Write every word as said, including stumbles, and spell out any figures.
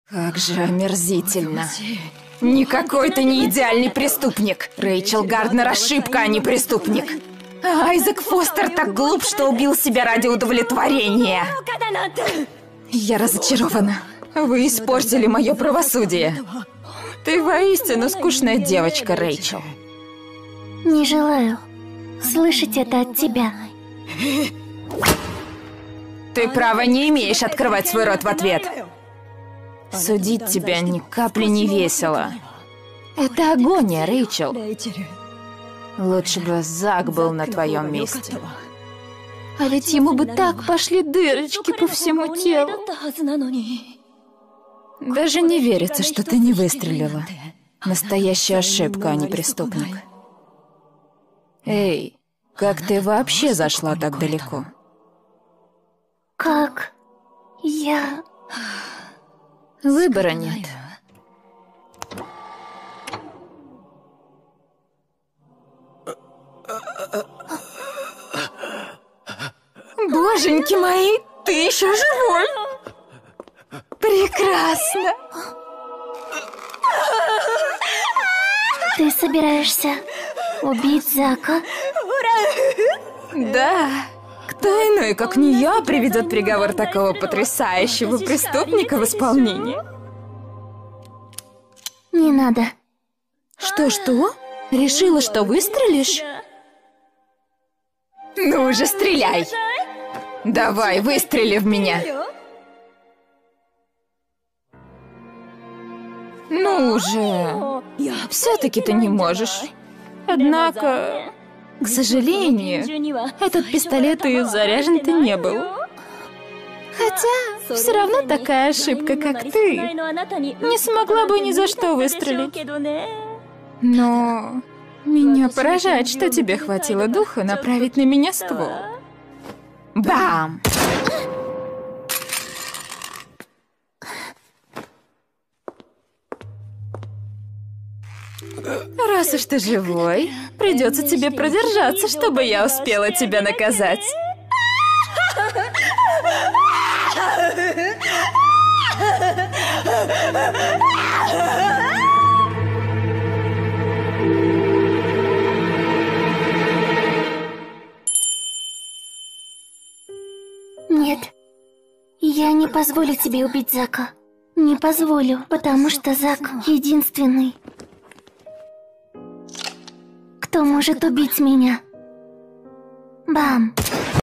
Как же омерзительно. Никакой ты не идеальный преступник. Рэйчел Гарднер ошибка, а не преступник. А Айзек Фостер так глуп, что убил себя ради удовлетворения. Я разочарована. Вы испортили мое правосудие. Ты воистину скучная девочка, Рэйчел. Не желаю слышать это от тебя. Ты права не имеешь открывать свой рот в ответ. Судить тебя ни капли не весело. Это агония, Рэйчел. Лучше бы Зак был на твоем месте. А ведь ему бы так пошли дырочки по всему телу. Даже не верится, что ты не выстрелила. Настоящая ошибка, а не преступник. Эй, как ты вообще зашла так далеко? Как я... Выбора нет. Боженьки мои, ты еще живой? Прекрасно. Ты собираешься убить Зака? Да. Кто иной, как не я, приведет приговор такого потрясающего преступника в исполнение? Не надо. Что-что? Решила, что выстрелишь? Ну же, стреляй! Давай, выстрели в меня! Ну же! Все-таки ты не можешь. Однако... К сожалению, этот пистолет и заряжен-то не был. Хотя, все равно такая ошибка, как ты, не смогла бы ни за что выстрелить. Но меня поражает, что тебе хватило духа направить на меня ствол. Бам! Раз уж ты живой, придется тебе продержаться, чтобы я успела тебя наказать. Нет, я не позволю тебе убить Зака. Не позволю, потому что Зак единственный, кто может убить меня. Бам!